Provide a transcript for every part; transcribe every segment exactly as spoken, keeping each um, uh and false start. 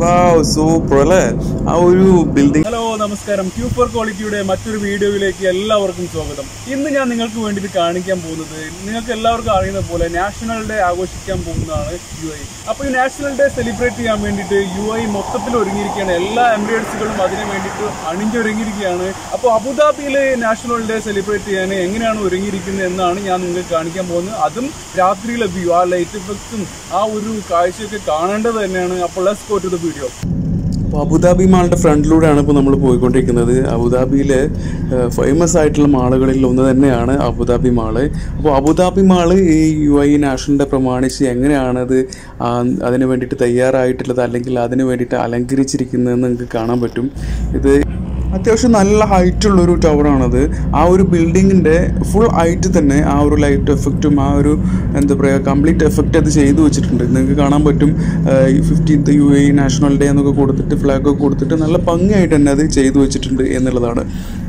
Wow, super അല്ലേ ആ ഒരു ബിൽഡിംഗ്. ഹലോ നമസ്കാരം, ക്യൂ ഫോർ ക്വാളിറ്റിയുടെ മറ്റൊരു വീഡിയോയിലേക്ക് എല്ലാവർക്കും സ്വാഗതം. ഇന്ന് ഞാൻ നിങ്ങൾക്ക് വേണ്ടിയിട്ട് കാണിക്കാൻ പോകുന്നത്, നിങ്ങൾക്ക് എല്ലാവർക്കും അറിയുന്ന പോലെ നാഷണൽ ഡേ ആഘോഷിക്കാൻ പോകുന്നതാണ് യു എ. അപ്പോൾ ഈ നാഷണൽ ഡേ സെലിബ്രേറ്റ് ചെയ്യാൻ വേണ്ടിയിട്ട് യു എ മൊത്തത്തിൽ ഒരുങ്ങിയിരിക്കുകയാണ്. എല്ലാ എമിറേറ്റ്സുകളും അതിന് വേണ്ടിയിട്ട് അണിഞ്ഞൊരുങ്ങിയിരിക്കുകയാണ്. അപ്പോൾ അബുദാബിയിൽ നാഷണൽ ഡേ സെലിബ്രേറ്റ് ചെയ്യാൻ എങ്ങനെയാണ് ഒരുങ്ങിയിരിക്കുന്നത് എന്നാണ് ഞാൻ നിങ്ങൾക്ക് കാണിക്കാൻ പോകുന്നത്. അതും രാത്രിയിലെ വ്യൂ, ആ ലൈറ്റ് എഫക്ട്സും ആ ഒരു കാഴ്ചയൊക്കെ കാണേണ്ടത് തന്നെയാണ്. അപ്പോൾ let's go to the video. അപ്പോൾ അബുദാബി മാളിൻ്റെ ഫ്രണ്ടിലൂടെയാണ് ഇപ്പോൾ നമ്മൾ പോയിക്കൊണ്ടിരിക്കുന്നത്. അബുദാബിയിലെ ഫേമസ് ആയിട്ടുള്ള മാളുകളിൽ ഒന്ന് തന്നെയാണ് അബുദാബി മാള്. അപ്പോൾ അബുദാബി മാള് ഈ യു എ നാഷണൽ ഡേ പ്രമാണിച്ച് എങ്ങനെയാണത് അതിന് വേണ്ടിയിട്ട് തയ്യാറായിട്ടുള്ളത്, അല്ലെങ്കിൽ അതിന് വേണ്ടിയിട്ട് അലങ്കരിച്ചിരിക്കുന്നതെന്ന് നിങ്ങൾക്ക് കാണാൻ പറ്റും. ഇത് അത്യാവശ്യം നല്ല ഹൈറ്റുള്ളൊരു ടവറാണത്. ആ ഒരു ബിൽഡിങ്ങിൻ്റെ ഫുൾ ഹൈറ്റ് തന്നെ ആ ഒരു ലൈറ്റ് എഫക്റ്റും ആ ഒരു എന്താ പറയുക കംപ്ലീറ്റ് എഫക്റ്റ് അത് ചെയ്തു വെച്ചിട്ടുണ്ട്. നിങ്ങൾക്ക് കാണാൻ പറ്റും. Fifteenth U A national day എന്നൊക്കെ കൊടുത്തിട്ട് ഫ്ലാഗൊക്കെ കൊടുത്തിട്ട് നല്ല ഭംഗിയായിട്ട് തന്നെ അത് ചെയ്തു വെച്ചിട്ടുണ്ട് എന്നുള്ളതാണ്.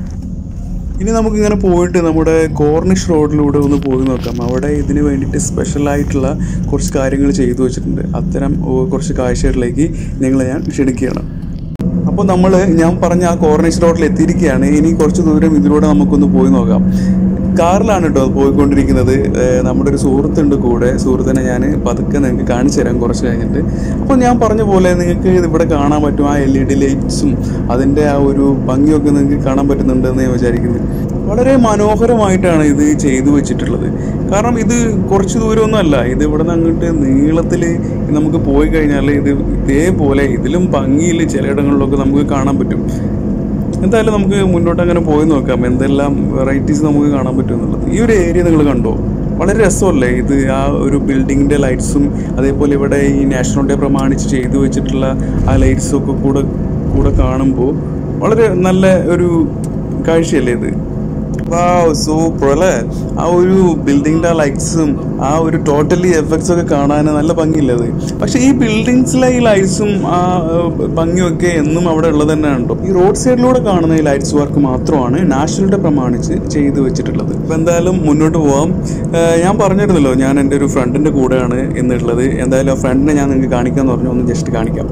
ഇനി നമുക്കിങ്ങനെ പോയിട്ട് നമ്മുടെ കോർണിഷ് റോഡിലൂടെ ഒന്ന് പോയി നോക്കാം. അവിടെ ഇതിന് വേണ്ടിയിട്ട് സ്പെഷ്യലായിട്ടുള്ള കുറച്ച് കാര്യങ്ങൾ ചെയ്തു വെച്ചിട്ടുണ്ട്. അത്തരം കുറച്ച് കാഴ്ചകളിലേക്ക് നിങ്ങളെ ഞാൻ ക്ഷണിക്കുകയാണ്. അപ്പോൾ നമ്മൾ ഞാൻ പറഞ്ഞ ആ കോർണിഷ് റോഡിൽ എത്തിയിരിക്കുകയാണ്. ഇനി കുറച്ച് ദൂരം ഇതിലൂടെ നമുക്കൊന്ന് പോയി നോക്കാം. കാറിലാണ് കേട്ടോ പോയിക്കൊണ്ടിരിക്കുന്നത്. നമ്മുടെ ഒരു സുഹൃത്തുണ്ട് കൂടെ. സുഹൃത്തിനെ ഞാൻ പതുക്കെ നിങ്ങൾക്ക് കാണിച്ചു തരാം കുറച്ച് കഴിഞ്ഞിട്ട്. അപ്പോൾ ഞാൻ പറഞ്ഞ പോലെ നിങ്ങൾക്ക് ഇവിടെ കാണാൻ പറ്റും ആ എൽ ഇ ഡി ലൈറ്റ്സും അതിൻ്റെ ആ ഒരു ഭംഗിയൊക്കെ നിങ്ങൾക്ക് കാണാൻ പറ്റുന്നുണ്ടെന്ന് ഞാൻ വിചാരിക്കുന്നത്. വളരെ മനോഹരമായിട്ടാണ് ഇത് ചെയ്തു വെച്ചിട്ടുള്ളത്. കാരണം ഇത് കുറച്ച് ദൂരമൊന്നുമല്ല, ഇത് ഇവിടെ നിന്ന് അങ്ങോട്ട് നീളത്തിൽ നമുക്ക് പോയി കഴിഞ്ഞാൽ ഇത് ഇതേപോലെ ഇതിലും ഭംഗിയിൽ ചിലയിടങ്ങളിലൊക്കെ നമുക്ക് കാണാൻ പറ്റും. എന്തായാലും നമുക്ക് മുന്നോട്ട് അങ്ങനെ പോയി നോക്കാം എന്തെല്ലാം വെറൈറ്റീസ് നമുക്ക് കാണാൻ പറ്റും എന്നുള്ളത്. ഈ ഒരു ഏരിയ നിങ്ങൾ കണ്ടോ? വളരെ രസമല്ലേ ഇത്? ആ ഒരു ബിൽഡിങ്ങിൻ്റെ ലൈറ്റ്സും അതേപോലെ ഇവിടെ ഈ നാഷണൽ ഡേ പ്രമാണിച്ച് ചെയ്തു വെച്ചിട്ടുള്ള ആ ലൈറ്റ്സും ഒക്കെ കൂടെ കൂടെ കാണുമ്പോൾ വളരെ നല്ല ഒരു കാഴ്ചയല്ലേ ഇത്? വാവ്, സൂപ്പർ അല്ലേ? ആ ഒരു ബിൽഡിങ്ങിൻ്റെ ആ ലൈറ്റ്സും ആ ഒരു ടോട്ടലി എഫക്ട്സ് ഒക്കെ കാണാൻ നല്ല ഭംഗിയില്ലത്. പക്ഷെ ഈ ബിൽഡിങ്സിലെ ഈ ലൈറ്റ്സും ആ ഭംഗിയൊക്കെ എന്നും അവിടെ ഉള്ളത് തന്നെയാണ് കേട്ടോ. ഈ റോഡ് സൈഡിലൂടെ കാണുന്ന ഈ ലൈറ്റ്സ് വർക്ക് മാത്രമാണ് നാഷണൽ ഡേ പ്രമാണിച്ച് ചെയ്തു വെച്ചിട്ടുള്ളത്. അപ്പോൾ എന്തായാലും മുന്നോട്ട് പോവാം. ഞാൻ പറഞ്ഞിരുന്നല്ലോ ഞാൻ എൻ്റെ ഒരു ഫ്രണ്ടിൻ്റെ കൂടെയാണ് എന്നുള്ളത്. എന്തായാലും ആ ഫ്രണ്ടിനെ ഞാൻ നിങ്ങൾക്ക് കാണിക്കാമെന്ന് പറഞ്ഞു. ഒന്ന് ജസ്റ്റ് കാണിക്കാം.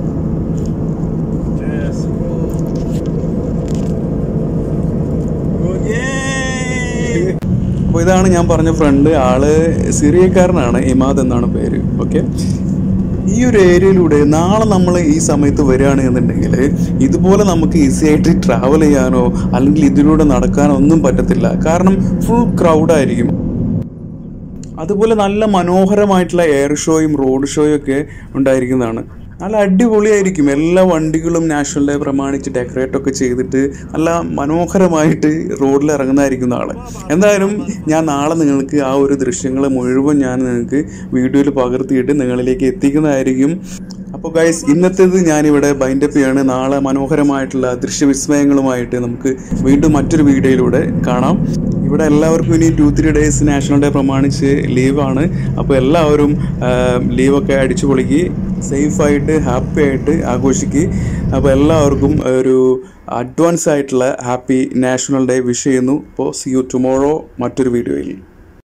അപ്പോൾ ഇതാണ് ഞാൻ പറഞ്ഞ ഫ്രണ്ട്. ആള് സിറിയക്കാരനാണ്, ഇമാദ് എന്നാണ് പേര്. ഓക്കെ, ഈ ഒരു ഏരിയയിലൂടെ നാളെ നമ്മൾ ഈ സമയത്ത് വരികയാണ് എന്നുണ്ടെങ്കിൽ ഇതുപോലെ നമുക്ക് ഈസി ആയിട്ട് ട്രാവൽ ചെയ്യാനോ അല്ലെങ്കിൽ ഇതിലൂടെ നടക്കാനോ ഒന്നും പറ്റത്തില്ല. കാരണം ഫുൾ ക്രൗഡായിരിക്കും. അതുപോലെ നല്ല മനോഹരമായിട്ടുള്ള എയർ ഷോയും റോഡ് ഷോയും ഒക്കെ ഉണ്ടായിരിക്കുന്നതാണ്. നല്ല അടിപൊളിയായിരിക്കും. എല്ലാ വണ്ടികളും നാഷണൽ ഡേ പ്രമാണിച്ച് ഡെക്കറേറ്റ് ഒക്കെ ചെയ്തിട്ട് നല്ല മനോഹരമായിട്ട് റോഡിൽ ഇറങ്ങുന്നതായിരിക്കും നാളെ. എന്തായാലും ഞാൻ നാളെ നിങ്ങൾക്ക് ആ ഒരു ദൃശ്യങ്ങൾ മുഴുവൻ ഞാൻ നിങ്ങൾക്ക് വീഡിയോയിൽ പകർത്തിയിട്ട് നിങ്ങളിലേക്ക് എത്തിക്കുന്നതായിരിക്കും. അപ്പോൾ ഗൈസ്, ഇന്നത്തേത് ഞാനിവിടെ ബൈൻഡപ്പ് ചെയ്യാണ്. നാളെ മനോഹരമായിട്ടുള്ള ദൃശ്യവിസ്മയങ്ങളുമായിട്ട് നമുക്ക് വീണ്ടും മറ്റൊരു വീഡിയോയിലൂടെ കാണാം. ഇവിടെ എല്ലാവർക്കും ഇനി two three days national day പ്രമാണിച്ച് ലീവാണ്. അപ്പോൾ എല്ലാവരും ലീവൊക്കെ അടിച്ചു പൊളിക്ക്, സേഫായിട്ട് ഹാപ്പി ആയിട്ട് ആഘോഷിക്കുക. അപ്പോൾ എല്ലാവർക്കും ഒരു അഡ്വാൻസ് ആയിട്ടുള്ള ഹാപ്പി നാഷണൽ ഡേ വിഷ് ചെയ്യുന്നു. അപ്പോൾ സീ യു ടുമോറോ മറ്റൊരു വീഡിയോയിൽ.